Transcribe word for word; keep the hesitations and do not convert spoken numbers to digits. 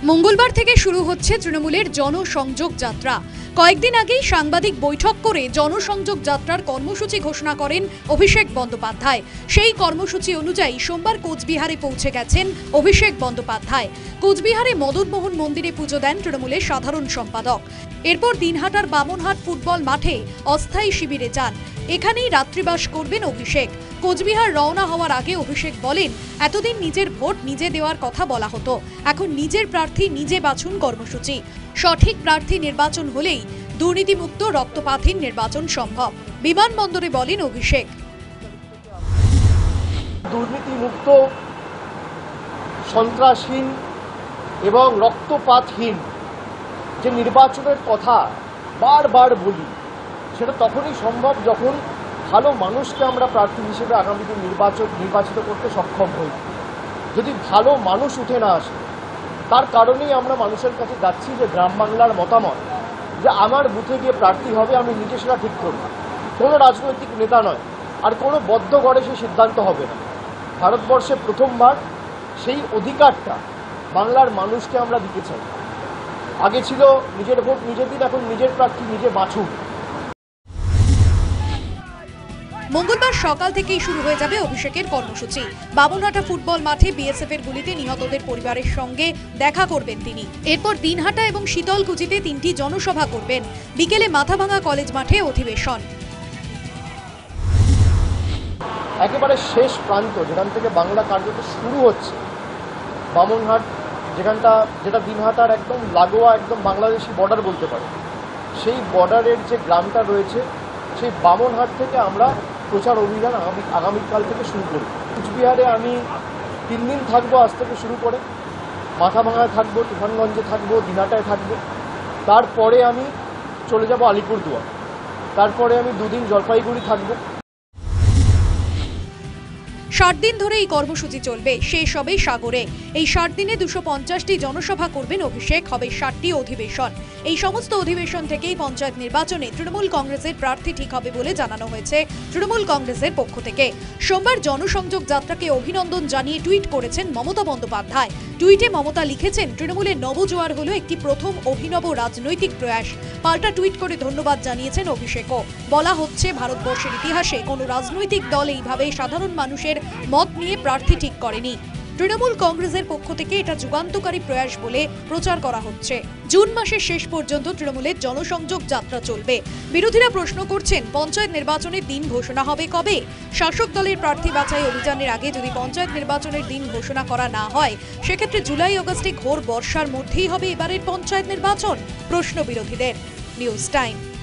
মঙ্গলবার থেকে শুরু হচ্ছে তৃণমূলের জনসংযোগ যাত্রা। কয়েকদিন আগেই সাংবাদিক বৈঠক করে জনসংযোগ যাত্রার কর্মসূচি ঘোষণা করেন অভিষেক বন্দ্যোপাধ্যায়। সেই কর্মসূচি অনুযায়ী সোমবার কোচবিহারে পৌঁছে গেছেন অভিষেক বন্দ্যোপাধ্যায়। কোচবিহারে মদনমোহন মন্দিরে পুজো দেন তৃণমূলের সাধারণ সম্পাদক। এরপর দিনহাটার বামনহাট ফুটবল মাঠে অস্থায়ী শিবিরে যান। এখানেই রাত্রিবাস করবেন অভিষেক। কোচবিহার রওনা হওয়ার আগে অভিষেক বলেন, এতদিন নিজের ভোট নিজে দেওয়ার কথা বলা হতো, এখন নিজের প্রার্থী নিজে বাছুন কর্মসূচি। সঠিক প্রার্থী নির্বাচন হলেই দুর্নীতিমুক্ত রক্তপাতহীন নির্বাচন সম্ভব। বিমানবন্দরে বলেন অভিষেক, দুর্নীতিমুক্ত, সন্ত্রাসহীন এবং রক্তপাতহীন যে নির্বাচনের কথা বারবার বলি, সেটা তখনই সম্ভব যখন ভালো মানুষকে আমরা প্রার্থী হিসেবে আগামী দিন নির্বাচন নির্বাচিত করতে সক্ষম হই। যদি ভালো মানুষ উঠে না আসে, তার কারণেই আমরা মানুষের কাছে যাচ্ছি যে গ্রাম বাংলার মতামত যে আমার বুথে গিয়ে প্রার্থী হবে, আমি নিজে সেটা ঠিক করব। কোনো রাজনৈতিক নেতা নয়, আর কোনো বদ্ধ করে সেই সিদ্ধান্ত হবে না। ভারতবর্ষে প্রথমবার সেই অধিকারটা বাংলার মানুষকে আমরা দিতে চাই। আগে ছিল নিজের ভোট নিজে দিন, এখন নিজের প্রার্থী নিজে বাছুন। মঙ্গলবার সকাল থেকেই শুরু হয়ে যাবে অভিষেকের কর্মসূচি। বামনহাটা ফুটবল মাঠে বিএসএফ এর গুলিতে নিহতদের পরিবারের সঙ্গে দেখা করবেন তিনি। এরপর দিনহাটা এবং শীতলকুচিতে তিনটি জনসভা করবেন। বিকেলে মাথাভাঙা কলেজ মাঠে অধিবেশন। একেবারে শেষ প্রান্ত, যেখান থেকে বাংলা কার্যত শুরু হচ্ছে, বামনহাট, যেখানটা যেটা দিনহাটার একদম লাগোয়া, একদম বাংলাদেশি বর্ডার বলতে পারে, সেই বর্ডারের যে গ্রামটা রয়েছে, সেই বামনহাট থেকে আমরা প্রচার অভিযান আগামী আগামীকাল থেকে শুরু করি। কুচবিহারে আমি তিন দিন থাকবো, আজ থেকে শুরু করে মাথাভাঙায় থাকবো, তুফানগঞ্জে থাকবো, দিনহাটায় থাকবো। তারপরে আমি চলে যাব আলিপুরদুয়ার, তারপরে আমি দুদিন জলপাইগুড়ি থাকবো। ষাট দিন ধরে এই কর্মসূচি চলবে, শেষ হবে সাগরে। এই ষাট দিনে দুশো পঞ্চাশটি জনসভা করবেন অভিষেক, হবে ষাটটি অধিবেশন। এই সমস্ত অধিবেশন থেকেই পঞ্চায়েত নির্বাচনে তৃণমূল কংগ্রেসের প্রার্থী ঠিক হবে বলে জানানো হয়েছে তৃণমূল কংগ্রেসের পক্ষ থেকে। সোমবার জনসংযোগ যাত্রাকে অভিনন্দন জানিয়ে টুইট করেছেন মমতা বন্দ্যোপাধ্যায়। টুইটে মমতা লিখেছেন, তৃণমূলের নবজোয়ার হলো একটি প্রথম অভিনব রাজনৈতিক প্রয়াস। পাল্টা টুইট করে ধন্যবাদ জানিয়েছেন অভিষেকও। বলা হচ্ছে, ভারতবর্ষের ইতিহাসে কোনো রাজনৈতিক দল এইভাবে সাধারণ মানুষের মত নিয়ে প্রার্থী ঠিক করেনি। তৃণমূল কংগ্রেসের পক্ষ থেকে এটা যুগান্তকারী প্রয়াস বলে প্রচার করা হচ্ছে। জুন মাসের শেষ পর্যন্ত তৃণমূলের জনসংযোগ যাত্রা চলবে। বিরোধীরা প্রশ্ন করছেন, পঞ্চায়েত নির্বাচনের দিন ঘোষণা হবে কবে? শাসক দলের প্রার্থী বাছাই অভিযানের আগে যদি পঞ্চায়েত নির্বাচনের দিন ঘোষণা করা না হয়, সেক্ষেত্রে জুলাই আগস্টে ঘোর বর্ষার মধ্যেই হবে এবারের পঞ্চায়েত নির্বাচন? প্রশ্ন বিরোধীদের। News time.